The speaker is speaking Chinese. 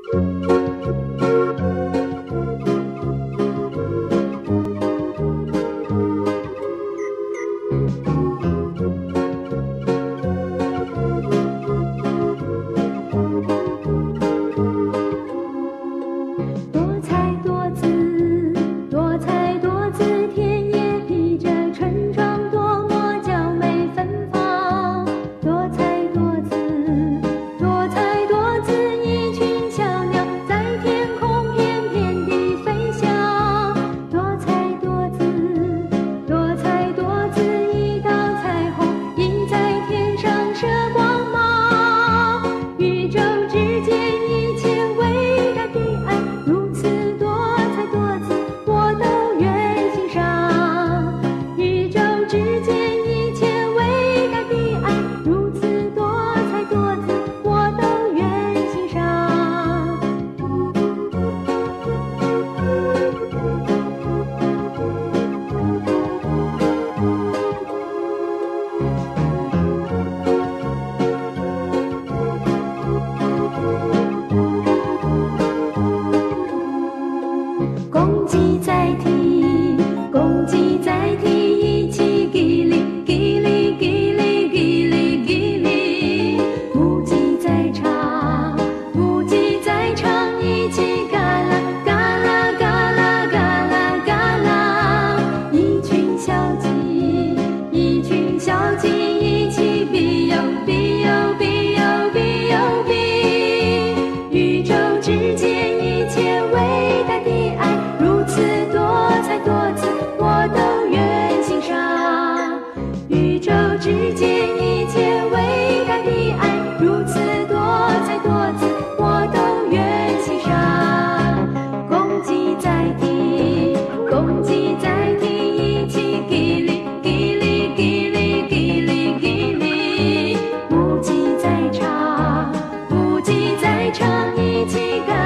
公鸡在啼，公鸡在啼，一起叽哩叽哩叽哩叽哩叽哩。母鸡在唱，母鸡在唱，一起嘎啦嘎啦嘎啦嘎啦嘎啦。一群小鸡，一群小鸡，一起比哟比哟比哟比哟比。宇宙之间一切伟大的爱。多彩多姿，我都愿欣赏。宇宙之间一切伟大的爱，如此多彩多姿，我都愿欣赏。公鸡在啼，公鸡在啼，一起叽哩叽哩叽哩叽哩叽哩。母鸡在唱，母鸡在唱，一起嘎。